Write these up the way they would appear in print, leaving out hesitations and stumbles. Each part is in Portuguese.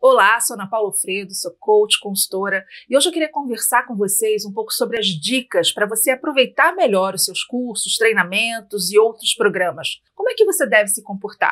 Olá, sou Ana Paula Alfredo, sou coach, consultora e hoje eu queria conversar com vocês um pouco sobre as dicas para você aproveitar melhor os seus cursos, treinamentos e outros programas. Como é que você deve se comportar?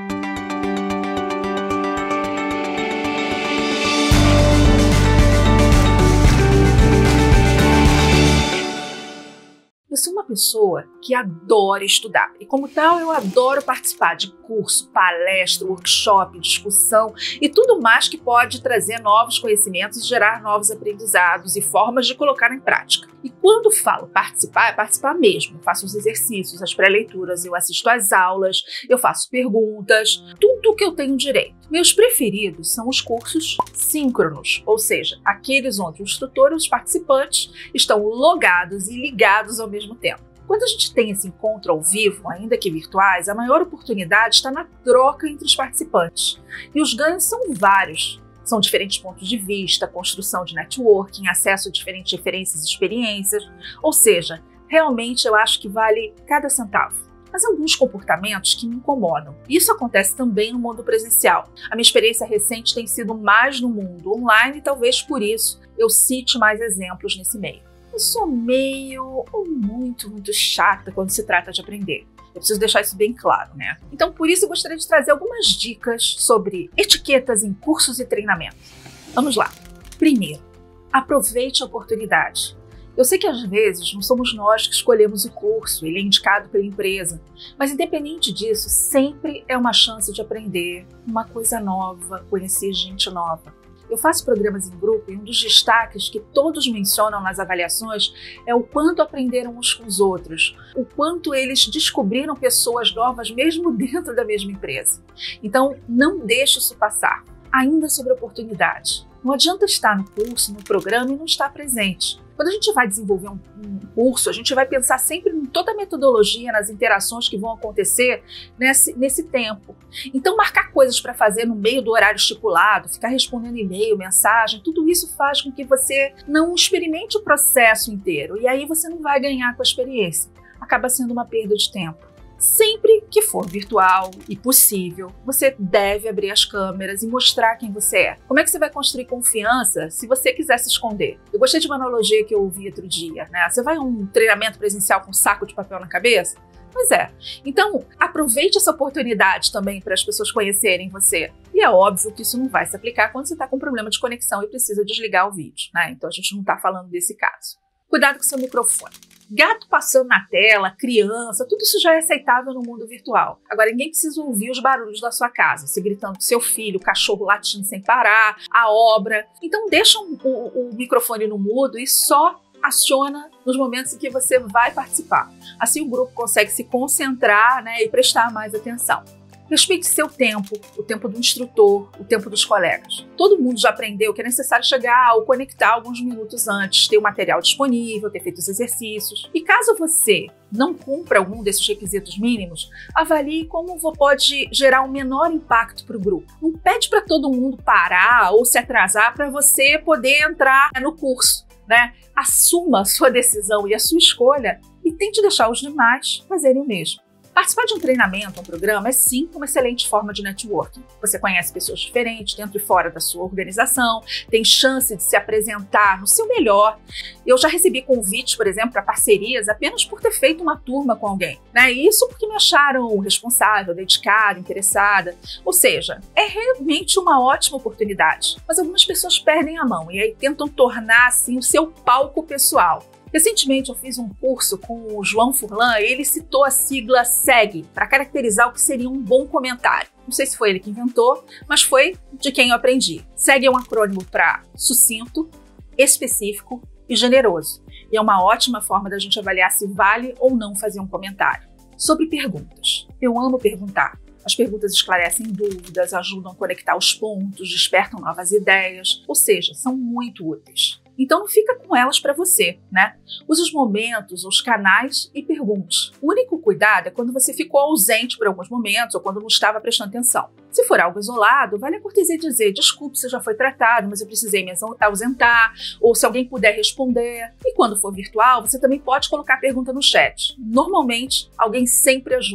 Eu sou uma pessoa que adora estudar e, como tal, eu adoro participar de curso, palestra, workshop, discussão e tudo mais que pode trazer novos conhecimentos e gerar novos aprendizados e formas de colocar em prática. E quando falo participar, é participar mesmo. Eu faço os exercícios, as pré-leituras, eu assisto às aulas, eu faço perguntas, tudo o que eu tenho direito. Meus preferidos são os cursos síncronos, ou seja, aqueles onde o instrutor e os participantes estão logados e ligados ao mesmo tempo. Quando a gente tem esse encontro ao vivo, ainda que virtuais, a maior oportunidade está na troca entre os participantes. E os ganhos são vários. São diferentes pontos de vista, construção de networking, acesso a diferentes referências e experiências. Ou seja, realmente eu acho que vale cada centavo. Mas há alguns comportamentos que me incomodam. Isso acontece também no mundo presencial. A minha experiência recente tem sido mais no mundo online e talvez por isso eu cite mais exemplos nesse meio. Eu sou meio ou muito chata quando se trata de aprender. Eu preciso deixar isso bem claro, né? Então, por isso, eu gostaria de trazer algumas dicas sobre etiquetas em cursos e treinamentos. Vamos lá. Primeiro, aproveite a oportunidade. Eu sei que às vezes não somos nós que escolhemos o curso, ele é indicado pela empresa, mas independente disso, sempre é uma chance de aprender uma coisa nova, conhecer gente nova. Eu faço programas em grupo e um dos destaques que todos mencionam nas avaliações é o quanto aprenderam uns com os outros, o quanto eles descobriram pessoas novas mesmo dentro da mesma empresa. Então, não deixe isso passar. Ainda sobre oportunidade. Não adianta estar no curso, no programa e não estar presente. Quando a gente vai desenvolver um curso, a gente vai pensar sempre em toda a metodologia, nas interações que vão acontecer nesse tempo. Então, marcar coisas para fazer no meio do horário estipulado, ficar respondendo e-mail, mensagem, tudo isso faz com que você não experimente o processo inteiro. E aí você não vai ganhar com a experiência. Acaba sendo uma perda de tempo. Sempre que for virtual e possível, você deve abrir as câmeras e mostrar quem você é. Como é que você vai construir confiança se você quiser se esconder? Eu gostei de uma analogia que eu ouvi outro dia, né? Você vai a um treinamento presencial com um saco de papel na cabeça? Pois é. Então, aproveite essa oportunidade também para as pessoas conhecerem você. E é óbvio que isso não vai se aplicar quando você está com problema de conexão e precisa desligar o vídeo, né? Então, a gente não está falando desse caso. Cuidado com seu microfone. Gato passando na tela, criança, tudo isso já é aceitável no mundo virtual. Agora, ninguém precisa ouvir os barulhos da sua casa, você gritando com seu filho, o cachorro latindo sem parar, a obra. Então, deixa o microfone no mudo e só aciona nos momentos em que você vai participar. Assim, o grupo consegue se concentrar, né, e prestar mais atenção. Respeite seu tempo, o tempo do instrutor, o tempo dos colegas. Todo mundo já aprendeu que é necessário chegar ou conectar alguns minutos antes, ter o material disponível, ter feito os exercícios. E caso você não cumpra algum desses requisitos mínimos, avalie como pode gerar um menor impacto para o grupo. Não pede para todo mundo parar ou se atrasar para você poder entrar no curso, né? Assuma a sua decisão e a sua escolha e tente deixar os demais fazerem o mesmo. Participar de um treinamento, um programa, é sim uma excelente forma de networking. Você conhece pessoas diferentes dentro e fora da sua organização, tem chance de se apresentar no seu melhor. Eu já recebi convites, por exemplo, para parcerias apenas por ter feito uma turma com alguém, né? E isso porque me acharam responsável, dedicada, interessada. Ou seja, é realmente uma ótima oportunidade. Mas algumas pessoas perdem a mão e aí tentam tornar assim o seu palco pessoal. Recentemente eu fiz um curso com o João Furlan e ele citou a sigla SEG para caracterizar o que seria um bom comentário. Não sei se foi ele que inventou, mas foi de quem eu aprendi. SEG é um acrônimo para sucinto, específico e generoso. E é uma ótima forma da gente avaliar se vale ou não fazer um comentário. Sobre perguntas. Eu amo perguntar. As perguntas esclarecem dúvidas, ajudam a conectar os pontos, despertam novas ideias, ou seja, são muito úteis. Então não fica com elas para você, né? Use os momentos, os canais e pergunte. O único cuidado é quando você ficou ausente por alguns momentos ou quando não estava prestando atenção. Se for algo isolado, vale a cortesia dizer: desculpe, você já foi tratado, mas eu precisei me ausentar, ou se alguém puder responder. E quando for virtual, você também pode colocar a pergunta no chat. Normalmente, alguém sempre ajuda.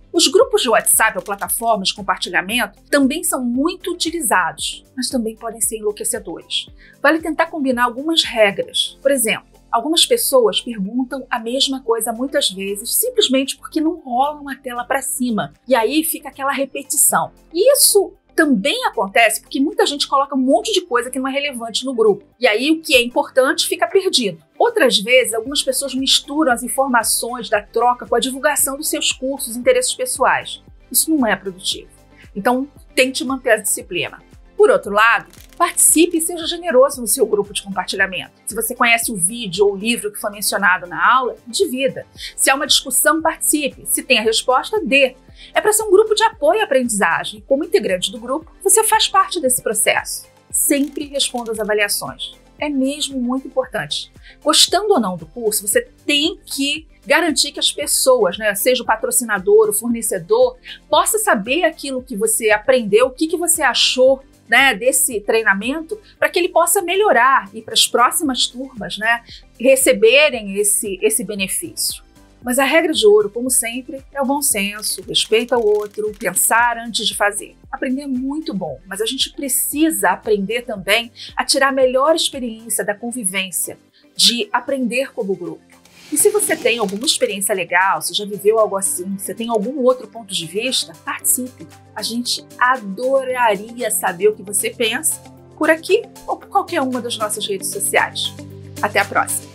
Os grupos de WhatsApp ou plataformas de compartilhamento também são muito utilizados, mas também podem ser enlouquecedores. Vale tentar combinar algumas regras. Por exemplo, algumas pessoas perguntam a mesma coisa muitas vezes, simplesmente porque não rola uma tela para cima. E aí fica aquela repetição. Isso também acontece porque muita gente coloca um monte de coisa que não é relevante no grupo. E aí o que é importante fica perdido. Outras vezes, algumas pessoas misturam as informações da troca com a divulgação dos seus cursos e interesses pessoais. Isso não é produtivo. Então, tente manter a disciplina. Por outro lado, participe e seja generoso no seu grupo de compartilhamento. Se você conhece o vídeo ou o livro que foi mencionado na aula, divida. Se há uma discussão, participe. Se tem a resposta, dê. É para ser um grupo de apoio à aprendizagem. Como integrante do grupo, você faz parte desse processo. Sempre responda às avaliações. É mesmo muito importante. Gostando ou não do curso, você tem que garantir que as pessoas, seja o patrocinador, o fornecedor, possa saber aquilo que você aprendeu, o que você achou desse treinamento, para que ele possa melhorar e para as próximas turmas receberem esse benefício. Mas a regra de ouro, como sempre, é o bom senso, respeito ao outro, pensar antes de fazer. Aprender é muito bom, mas a gente precisa aprender também a tirar a melhor experiência da convivência, de aprender como grupo. E se você tem alguma experiência legal, se já viveu algo assim, se tem algum outro ponto de vista, participe. A gente adoraria saber o que você pensa por aqui ou por qualquer uma das nossas redes sociais. Até a próxima!